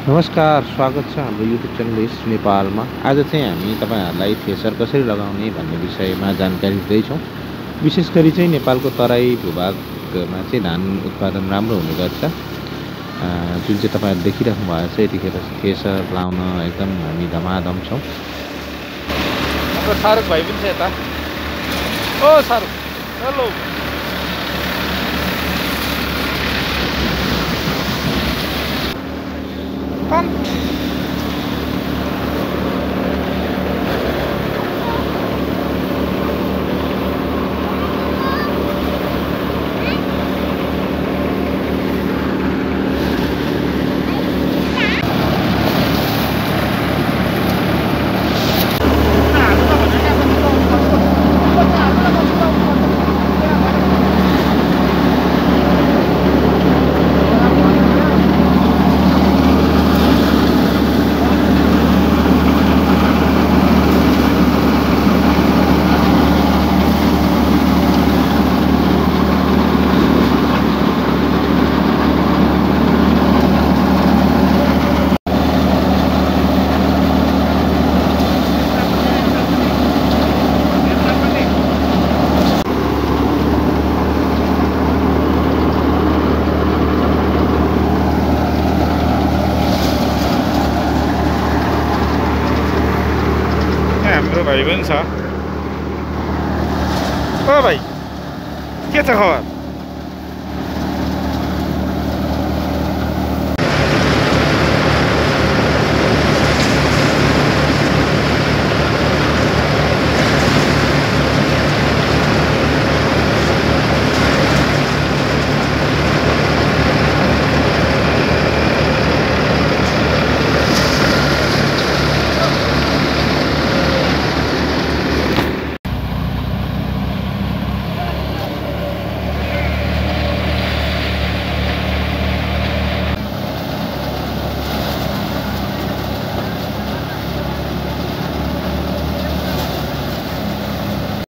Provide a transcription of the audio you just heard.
नमस्कार, स्वागत छ हाम्रो युट्युब च्यानल इस्ट नेपालमा। आज चाहिँ हामी तपाईँहरूलाई थ्रेसर कसरी लगाउने भन्ने विषयमा जानकारी दिँदैछौँ। विशेष गरी चाहिँ नेपालको तराई भूभागमा चाहिँ धान उत्पादन राम्रो हुने गर्छ। जुन चाहिँ तपाईँहरूले देखिराख्नु भएको छ, यतिखेर थ्रेसर लाउन एकदम हामी धमाधम छौँ। हाम्रो शाहरुख भाइ पनि छ यता। ओ शाहरुख, हेलो। हाम्रो भाइ पनि छ। ओ भाइ, के छ खबर?